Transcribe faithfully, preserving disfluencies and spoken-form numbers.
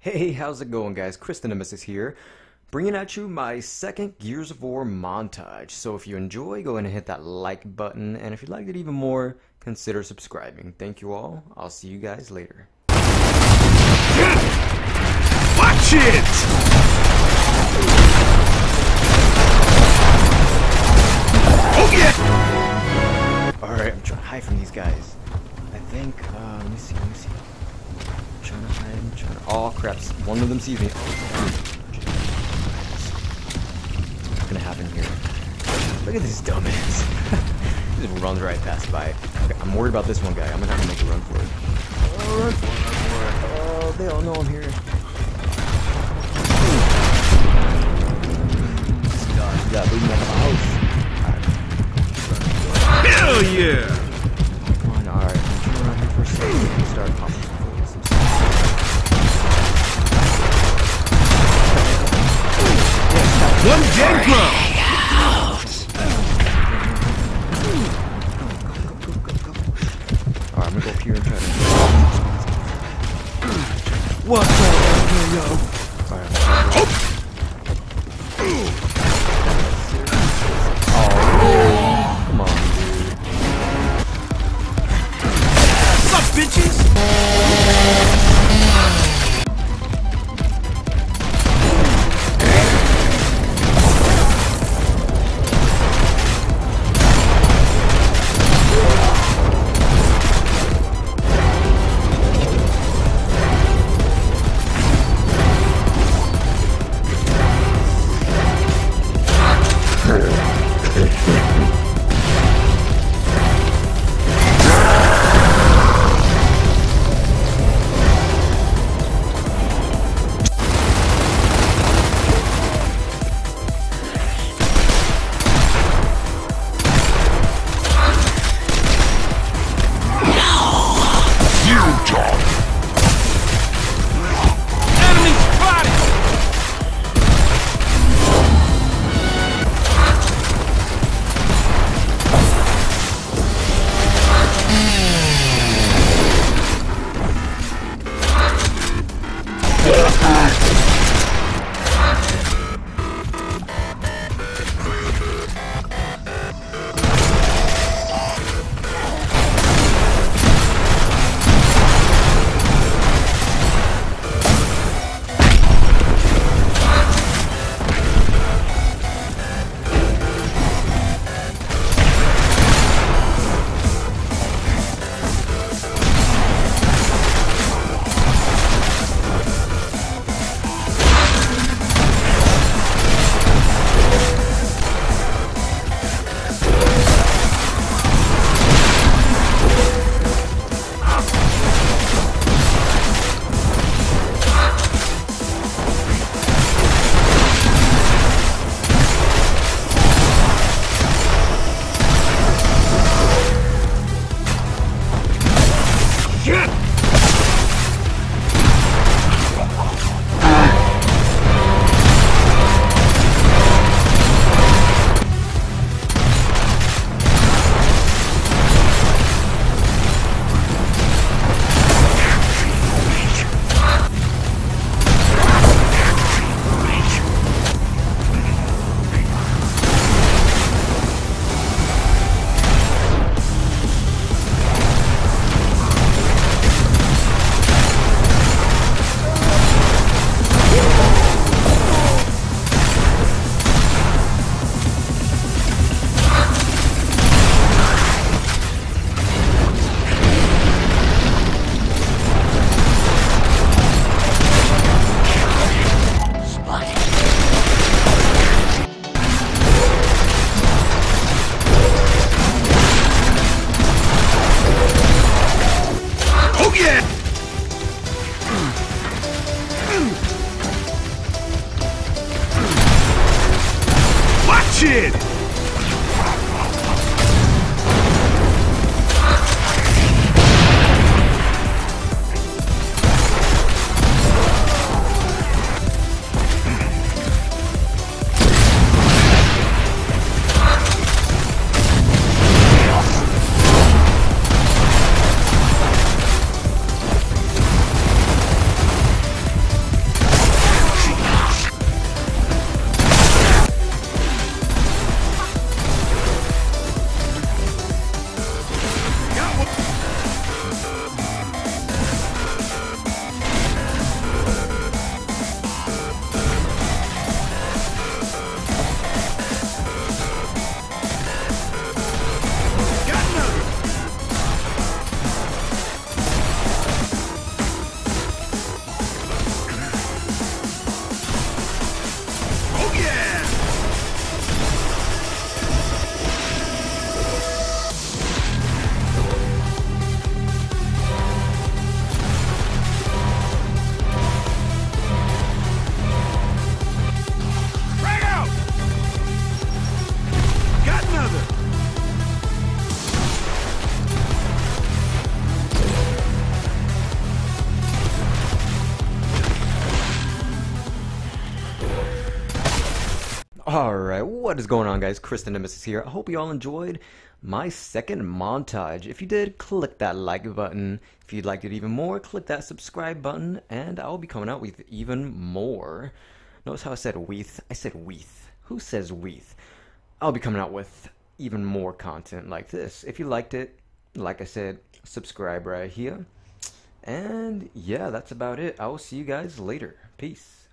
Hey, how's it going, guys? Chris the Nemesis here, bringing at you my second Gears of War montage. So if you enjoy, go ahead and hit that like button, and if you liked it even more, consider subscribing. Thank you all. I'll see you guys later. Watch it! Oh yeah! Alright, I'm trying to hide from these guys. I think, uh, let me see, let me see. I'm trying to hide, I'm trying to, oh crap, one of them sees me. What's gonna happen here? Look at this dumbass. He just runs right past by. Okay, I'm worried about this one guy. I'm gonna have to make a run for it. Oh, run for it, run for it. Oh, they all know I'm here. This guy, yeah, leave me out of the house. Hell yeah! Come on, alright. I'm trying to run here for a second and start popping some focus. One dead crow! Alright, I'm gonna go up here and try to. Watch out, yo! Alright, I'm oh, come on, dude. What's up, bitches? Shit! Alright, what is going on, guys? Chris the Nemesis here. I hope you all enjoyed my second montage. If you did, click that like button. If you'd like it even more, click that subscribe button, and I'll be coming out with even more. Notice how I said weeth? I said weeth. Who says weeth? I'll be coming out with even more content like this. If you liked it, like I said, subscribe right here. And yeah, that's about it. I will see you guys later. Peace.